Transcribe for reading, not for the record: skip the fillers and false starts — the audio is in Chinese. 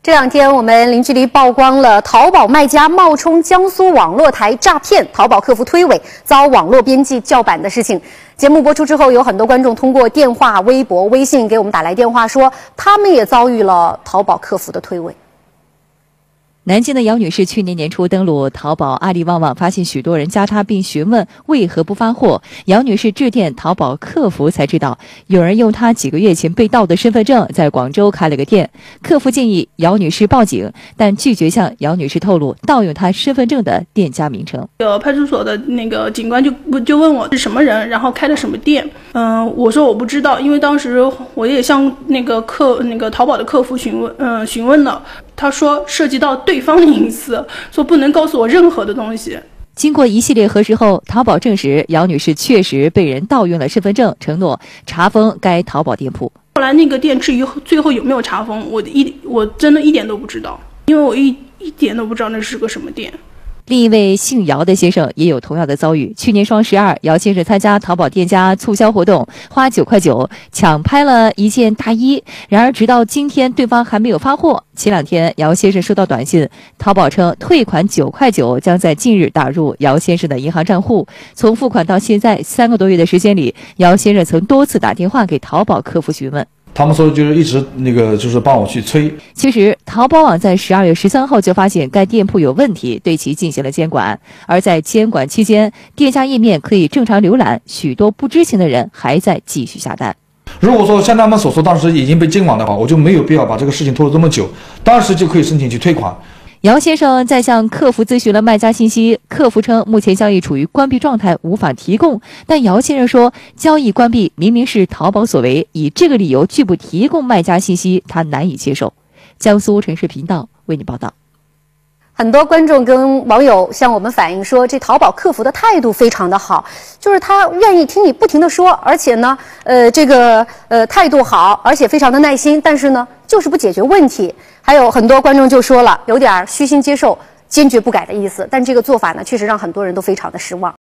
这两天，我们零距离曝光了淘宝卖家冒充江苏网络台诈骗淘宝客服推诿，遭网络编辑叫板的事情。节目播出之后，有很多观众通过电话、微博、微信给我们打来电话，说他们也遭遇了淘宝客服的推诿。 南京的姚女士去年年初登录淘宝、阿里旺旺，发现许多人加她并询问为何不发货。姚女士致电淘宝客服才知道，有人用她几个月前被盗的身份证在广州开了个店。客服建议姚女士报警，但拒绝向姚女士透露盗用她身份证的店家名称。 派出所的那个警官就问我是什么人，然后开的什么店。我说我不知道，因为当时我也向那个淘宝的客服询问了。他说涉及到对方的隐私，说不能告诉我任何的东西。 经过一系列核实后，淘宝证实姚女士确实被人盗用了身份证，承诺查封该淘宝店铺。 后来那个店至于最后有没有查封，我真的一点都不知道，因为我一点都不知道那是个什么店。 另一位姓姚的先生也有同样的遭遇。去年双12，姚先生参加淘宝店家促销活动，花9块9抢拍了一件大衣。然而，直到今天，对方还没有发货。前两天，姚先生收到短信，淘宝称退款9块9将在近日打入姚先生的银行账户。从付款到现在3个多月的时间里，姚先生曾多次打电话给淘宝客服询问。 他们说就是一直就是帮我去催。 其实淘宝网在12月13号就发现该店铺有问题，对其进行了监管。而在监管期间，店家页面可以正常浏览，许多不知情的人还在继续下单。 如果说像他们所说当时已经被监管的话，我就没有必要把这个事情拖了这么久，当时就可以申请去退款。 姚先生在向客服咨询了卖家信息，客服称目前交易处于关闭状态，无法提供。但姚先生说，交易关闭明明是淘宝所为，以这个理由拒不提供卖家信息，他难以接受。江苏城市频道为你报道。 很多观众跟网友向我们反映说，这淘宝客服的态度非常的好，就是他愿意听你不停的说，而且呢，态度好，而且非常的耐心，但是呢，就是不解决问题。还有很多观众就说了，有点虚心接受，坚决不改的意思。但这个做法呢，确实让很多人都非常的失望。